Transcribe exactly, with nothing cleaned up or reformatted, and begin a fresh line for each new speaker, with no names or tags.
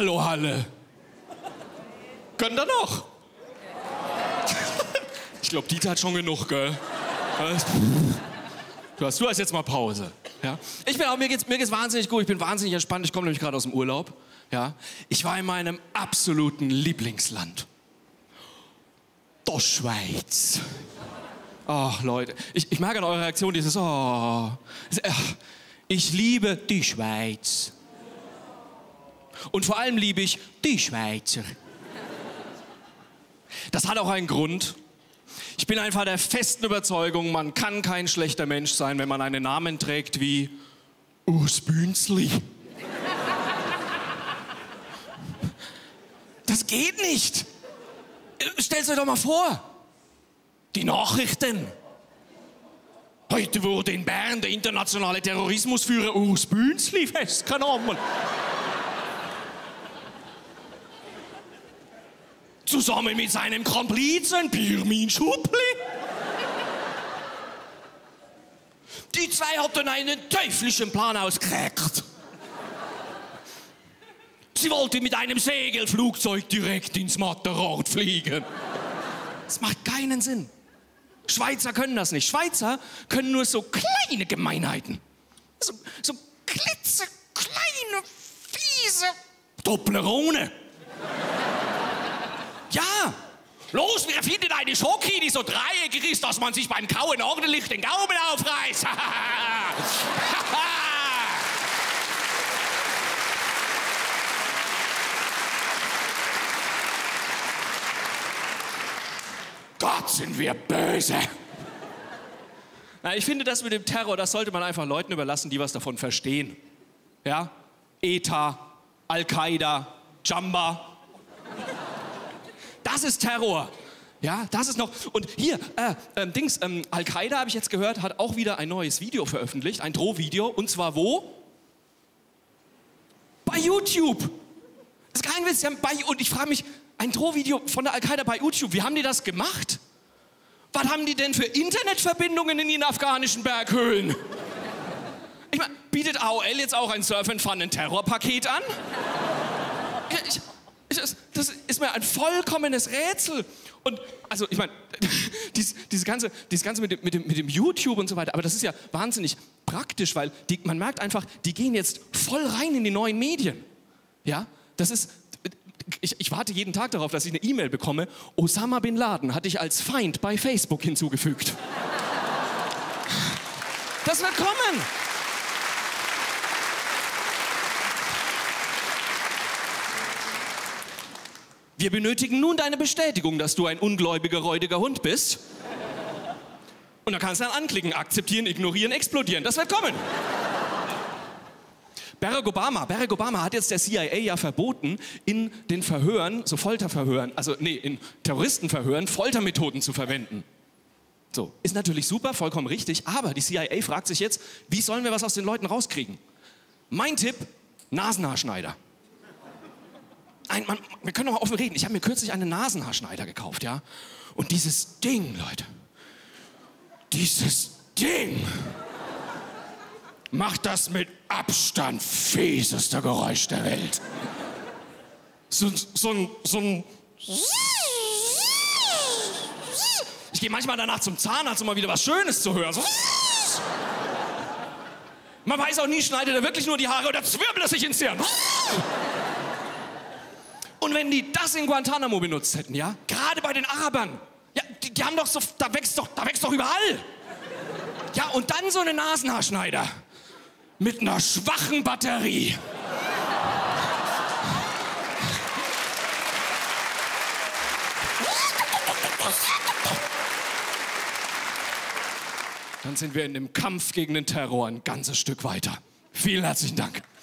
Aluhalle. Könnt ihr noch? Ich glaube, Dieter hat schon genug, gell? Du hast, du hast jetzt mal Pause. Ja? Ich bin auch, mir geht's, mir geht's wahnsinnig gut. Ich bin wahnsinnig entspannt. Ich komme nämlich gerade aus dem Urlaub. Ja? Ich war in meinem absoluten Lieblingsland. Der Schweiz. Ach, Leute. Ich, ich merke an eurer Reaktion dieses, oh. Ich liebe die Schweiz. Und vor allem liebe ich die Schweizer. Das hat auch einen Grund. Ich bin einfach der festen Überzeugung, man kann kein schlechter Mensch sein, wenn man einen Namen trägt wie Urs Bünzli. Das geht nicht. Stellt euch doch mal vor. Die Nachrichten. Heute wurde in Bern der internationale Terrorismusführer Urs Bünzli festgenommen. Zusammen mit seinem Komplizen Pirmin Schupli. Die zwei hatten einen teuflischen Plan ausgeheckt. Sie wollten mit einem Segelflugzeug direkt ins Matterhorn fliegen. Das macht keinen Sinn. Schweizer können das nicht. Schweizer können nur so kleine Gemeinheiten. So, so klitzekleine, fiese Dopplerone. Ja, los, wir finden eine Schoki, die so dreieckig ist, dass man sich beim Kauen ordentlich den Gaumen aufreißt. Gott, sind wir böse. Na, ich finde, das mit dem Terror, das sollte man einfach Leuten überlassen, die was davon verstehen. Ja? E T A, Al-Qaida, Jamba. Das ist Terror. Ja, das ist noch. Und hier, äh, ähm, Dings, ähm, Al-Qaida, habe ich jetzt gehört, hat auch wieder ein neues Video veröffentlicht, ein Drohvideo. Und zwar wo? Bei YouTube. Das ist kein Witz. Sie haben bei, und ich frage mich, ein Drohvideo von der Al-Qaida bei YouTube, wie haben die das gemacht? Was haben die denn für Internetverbindungen in ihren afghanischen Berghöhlen? Ich meine, bietet A O L jetzt auch ein Surf and Fun Terrorpaket an? Ich, Das, das ist mir ein vollkommenes Rätsel. Und also, ich meine, dies, dieses Ganze, dieses Ganze mit, dem, mit, dem, mit dem YouTube und so weiter, aber das ist ja wahnsinnig praktisch, weil die, man merkt einfach, die gehen jetzt voll rein in die neuen Medien. Ja, das ist, ich, ich warte jeden Tag darauf, dass ich eine E-Mail bekomme, Osama Bin Laden hat dich als Feind bei Facebook hinzugefügt. Das wird kommen. Wir benötigen nun deine Bestätigung, dass du ein ungläubiger, räudiger Hund bist. Und dann kannst du dann anklicken, akzeptieren, ignorieren, explodieren. Das wird kommen. Barack Obama, Barack Obama hat jetzt der C I A ja verboten, in den Verhören, so Folterverhören, also nee, in Terroristenverhören Foltermethoden zu verwenden. So, ist natürlich super, vollkommen richtig, aber die C I A fragt sich jetzt, wie sollen wir was aus den Leuten rauskriegen? Mein Tipp, Nasenhaarschneider. Ein, man, wir können doch mal offen reden. Ich habe mir kürzlich einen Nasenhaarschneider gekauft, ja? Und dieses Ding, Leute, dieses Ding macht das mit Abstand fieseste Geräusch der Welt. So, so ein, so ein... Ich gehe manchmal danach zum Zahnarzt, um mal wieder was Schönes zu hören. So. Man weiß auch nie, schneidet er wirklich nur die Haare oder zwirbelt er sich ins Hirn. Und wenn die das in Guantanamo benutzt hätten, ja, gerade bei den Arabern, ja, die, die haben doch so, da wächst doch, da wächst doch überall. Ja, und dann so eine Nasenhaarschneider mit einer schwachen Batterie. Dann sind wir in dem Kampf gegen den Terror ein ganzes Stück weiter. Vielen herzlichen Dank.